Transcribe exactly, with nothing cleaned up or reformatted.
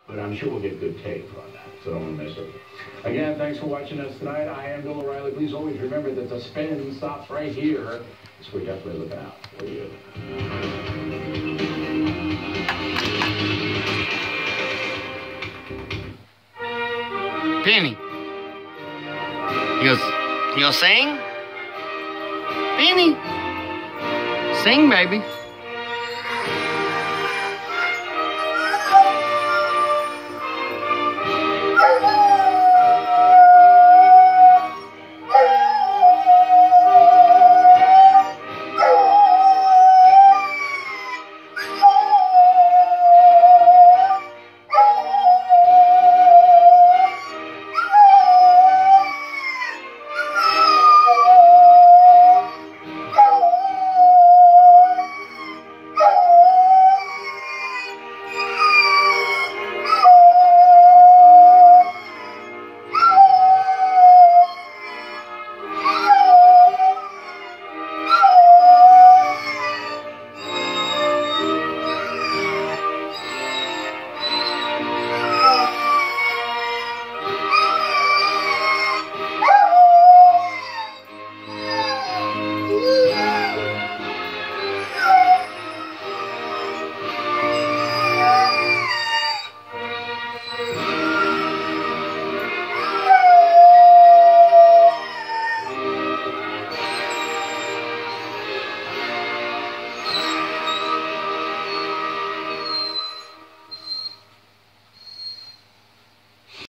but I'm sure we'll get good tape on that, so don't want to miss it. Again, thanks for watching us tonight. I am Bill O'Reilly. Please always remember that the spin stops right here. So we're definitely looking out for you. Penny. You gonna, you gonna sing? Penny. Sing, baby.